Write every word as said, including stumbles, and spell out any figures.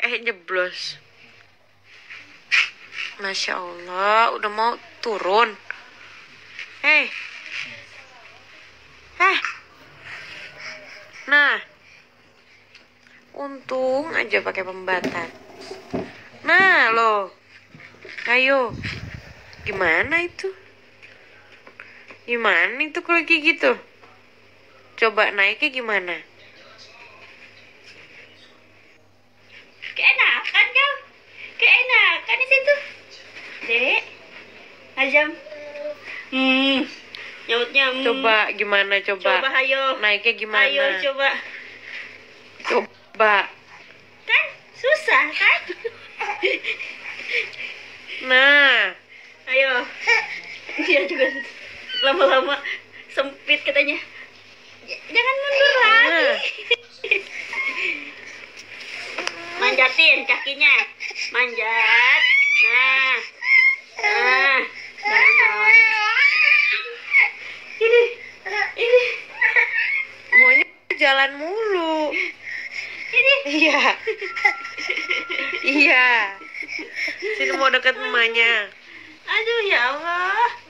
Eh jeblos. Masya Allah, udah mau turun. Hei. Heh. Nah. Untung aja pakai pembatas. Nah, lo. Ayo. Gimana itu? Gimana itu kalau kayak gitu? Coba naiknya gimana? Keenakan kau. Keenakan di situ. Dek. Ajam. Hmm. Nyautnya. Hmm. Coba gimana coba? Coba ayo. Naiknya gimana? Ayo coba. Coba. Kan susah kan? Nah. Ayo. Dia juga lama-lama sempit katanya. Jangan mundur lagi. Nah. Manjatin kakinya. Manjat. Nah. Nah. Nah. Ini. Ini. Maunya jalan mulu. Ini. Iya. Iya. Sini mau deket emaknya. Aduh ya Allah.